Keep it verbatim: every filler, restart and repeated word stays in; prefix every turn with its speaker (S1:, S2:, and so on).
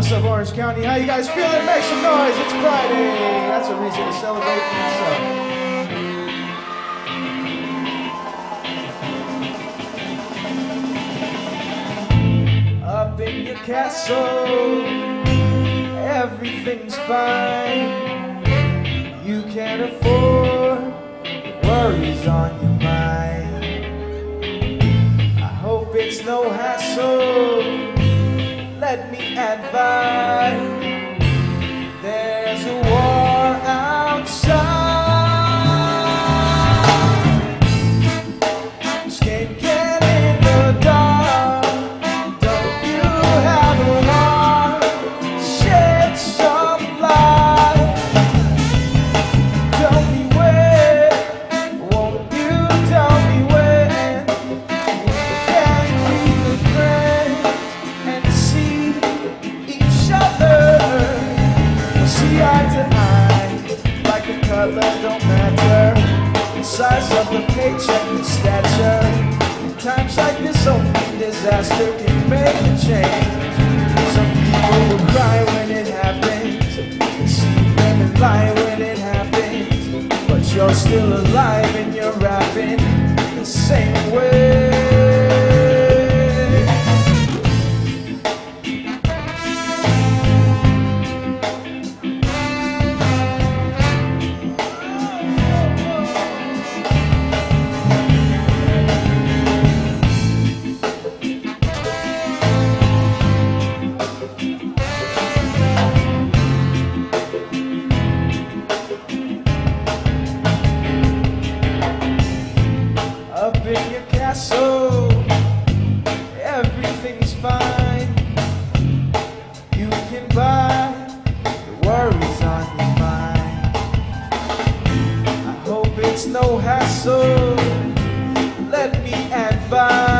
S1: What's up, Orange County? How you guys feeling? Make some noise. It's Friday. That's a reason to celebrate in itself. Up in your castle, everything's fine. You can't afford the worries on your mind. I hope it's no hassle. Let me advise, there's a war outside. Just can't get in the dark. Don't you have a heart? Shed some light. Tell me when, won't you tell me when? You can keep the friends and see each other. We'll see eye to eye, like the color don't matter. The size of the paycheck, the stature. In times like this, only disaster can make a change. Some people will cry when it happens, deceive them and lie when it happens. But you're still alive and you're rapping the same way. Up in your castle, everything's fine. You can buy the worries on your mind. I hope it's no hassle. Let me advise.